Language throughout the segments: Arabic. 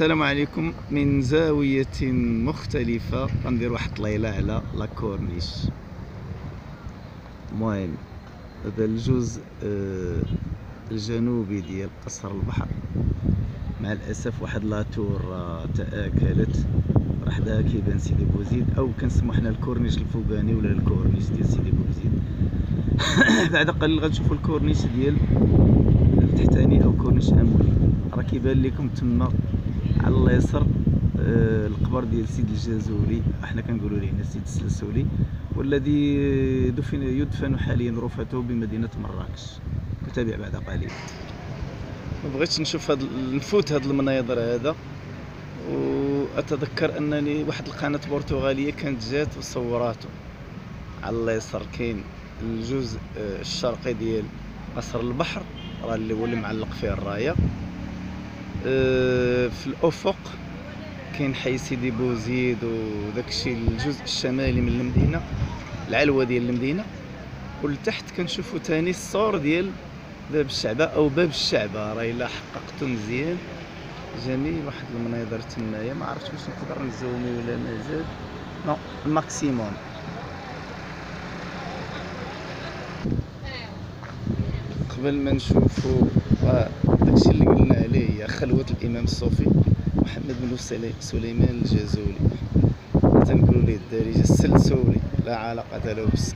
السلام عليكم. من زاوية مختلفة غندير واحد الطليلة على لاكورنيش. المهم هذا الجزء الجنوبي ديال قصر البحر، مع الاسف واحد لاتور تآكلت، راه حداها كيبان سيدي بوزيد، او كنسمو حنا الكورنيش الفوقاني ولا الكورنيش ديال سيدي بوزيد. بعد قليل غتشوفوا الكورنيش ديال التحتاني او كورنيش اموني. راه كيبان لكم تما على اليسر القبر ديال سيد الجازولي، احنا كنقولوا ليه هنا سيد السلسولي، والذي يدفن حاليا رفاته بمدينه مراكش. نتابع بعد قليل. ما بغيتش نفوت هاد المناظر هذا، واتذكر انني واحد القناه برتغاليه كانت جات وصوراته. على اليسر كاين الجزء الشرقي ديال قصر البحر، راه اللي هو اللي معلق فيه الرايه. في الافق كاين حي سيدي بوزيد، وداكشي الجزء الشمالي من المدينه، العلوه ديال المدينه. ولتحت كنشوفوا ثاني السور ديال باب الشعبه او باب الشعبه، راه الا حققته مزيان جميل. واحد المناظر تمايا، ما عرفتش واش نقدر نزومي ولا مازال. نو الماكسيموم. قبل ما نشوفوا داكشي اللي قلنا عليه، هي خلوة الامام الصوفي محمد بن سليمان الجازولي، تنقولوا ليه الدارجه السلسولي، لا علاقه له بالسلسول.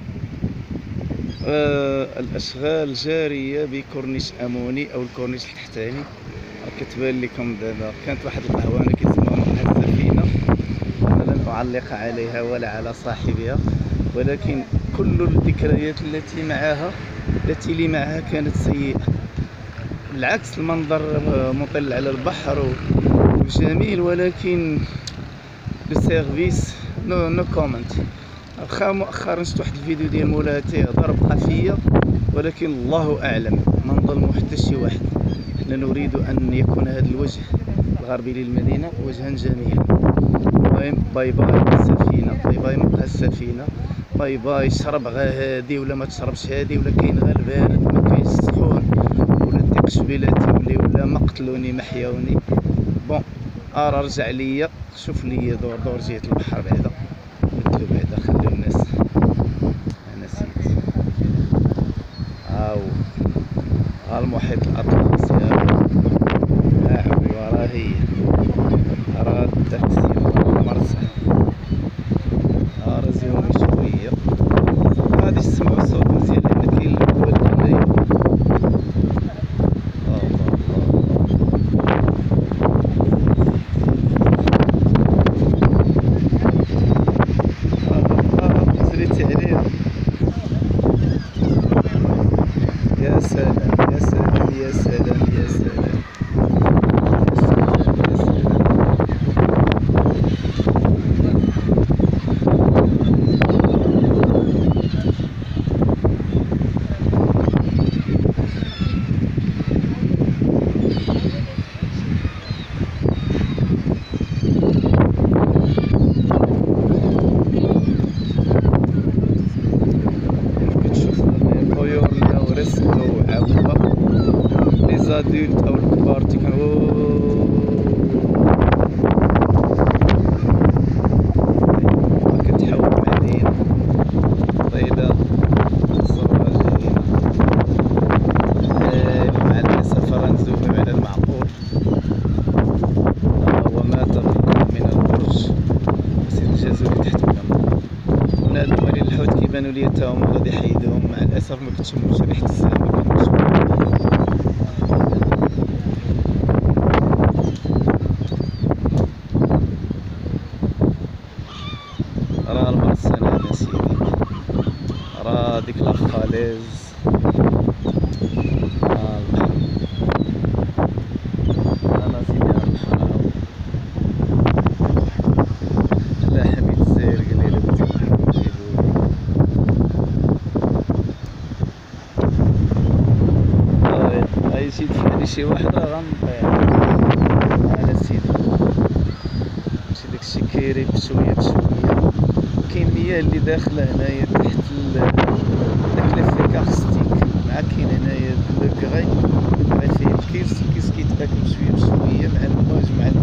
الاشغال جاريه بكورنيش اموني او الكورنيش التحتاني. كتبان لكم دابا كانت واحد القهوه انا كيسموها مع السفينه، انا لن اعلق عليها ولا على صاحبها، ولكن كل الذكريات التي لي معها كانت سيئه. بالعكس، المنظر مطل على البحر وجميل، ولكن لو سيرفيس نو كومنت. واخا مؤخرا شفت واحد الفيديو ديال مولاها تيهضر بقافيه، ولكن الله اعلم، ما نظلمو حتى شي واحد. حنا نريد ان يكون هذا الوجه الغربي للمدينه وجها جميلا. المهم باي باي السفينه، باي باي مبقى السفينه، باي باي شرب غا هادي ولا ما تشربش هادي، ولا كاين غا البارد ما كاينش السخون، ولا ديك شبيلاتي ولا ما قتلوني ما حياوني. بون راه رجع ليا، شوف ليا دور جهه البحر بعدا، بدلو بعدا، خليو الناس. انا سيت هاو المحيط الاطلسي، ها هو، راه هي، راه التاكسي، راه المرسى، راه زيوني شويه. غادي تسمعوا الصوت مزيان لان كاين الهواء اللي زريتي عليه. يا سلام يا سلام يا سلام يا سلام. لي زادولت او الكبار كتحول مدينة طويلة صورة جميلة. مع الاسف راه نزوم على المعقول، وما تبقى من البرج سيد الجازولي تحت الماء. هنا هادو مالين الحوت كيبانوا ليا تا هما غادي يحيدوهم، مع الاسف ما كتشموش ريحة السمك. راه المرسان هذا سيدي، راه ديك لافاليز، البحر، انا سيدي على البحر هاو. لا حميد الزاير قال لي بغيتي البحر نجيبولي. هاي شي دفعني شي واحد راه غنطير. انا سيدي ماشي داكشي كيري بشويه بشويه. كاين مياه اللي داخله هنايا تحت داك ليفيكارستيك، مع كاين هنايا لو كغي فيه الكيس كيتاكل بشويه بشويه مع الموج مع